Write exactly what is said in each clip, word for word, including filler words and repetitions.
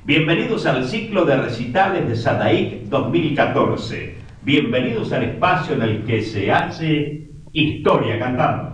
Bienvenidos al ciclo de recitales de Sadaic dos mil catorce. Bienvenidos al espacio en el que se hace historia cantando.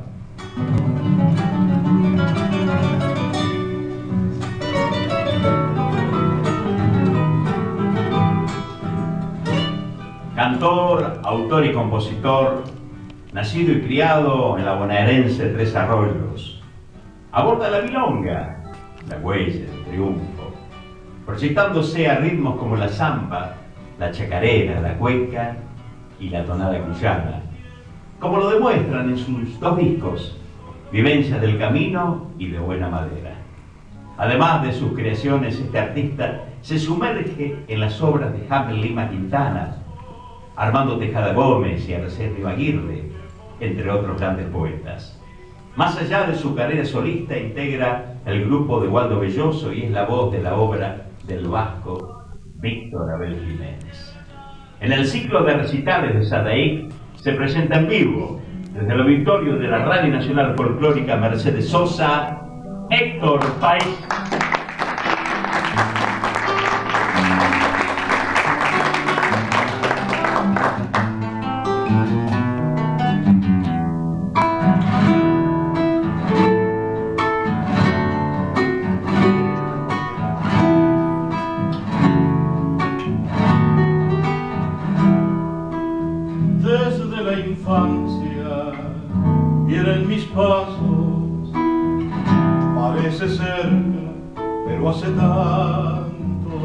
Cantor, autor y compositor, nacido y criado en la bonaerense Tres Arroyos, aborda la milonga, la huella del triunfo, proyectándose a ritmos como la zamba, la chacarera, la cueca y la tonada cuyana, como lo demuestran en sus dos discos, Vivencias del Camino y De Buena Madera. Además de sus creaciones, este artista se sumerge en las obras de Hamlet Lima Quintana, Armando Tejada Gómez y Araceli Aguirre, entre otros grandes poetas. Más allá de su carrera solista, integra el grupo de Waldo Belloso y es la voz de la obra del vasco Víctor Abel Jiménez. En el ciclo de recitales de Sadaic se presenta en vivo, desde el auditorio de la Radio Nacional Folclórica Mercedes Sosa, Héctor País. Desde la infancia vienen mis pasos, parece cerca, pero hace tanto.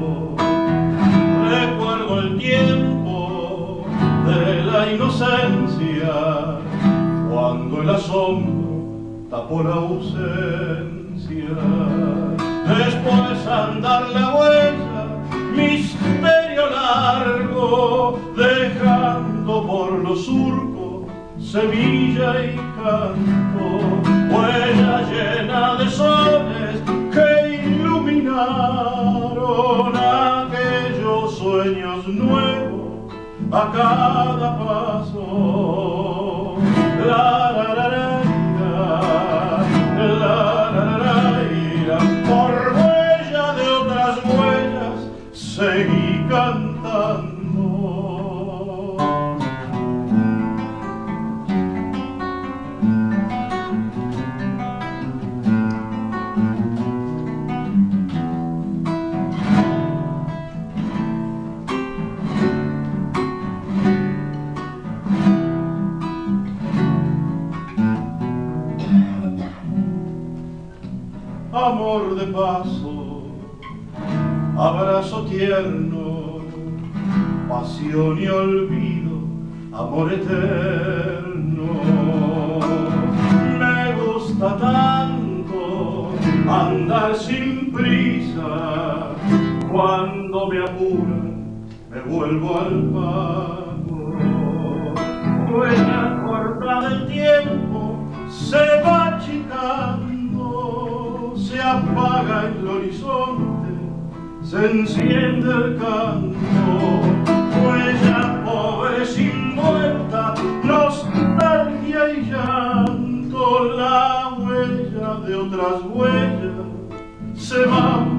Recuerdo el tiempo de la inocencia, cuando el asombro tapó la ausencia. Después andar la huella, misterio largo, dejando por los surcos semilla y canto, huella llena de soles que iluminaron aquellos sueños nuevos a cada paso. La, la, la, la, la, la, la, la, la, por huella de otras huellas seguí cantando. Amor de paso, abrazo tierno, pasión y olvido, amor eterno. Me gusta tanto andar sin prisa, cuando me apuran me vuelvo al pago. Huella corta del tiempo se va achicando, se apaga el horizonte, se enciende el canto. Huella pobre sin vuelta, nostalgia y llanto, la huella de otras huellas se va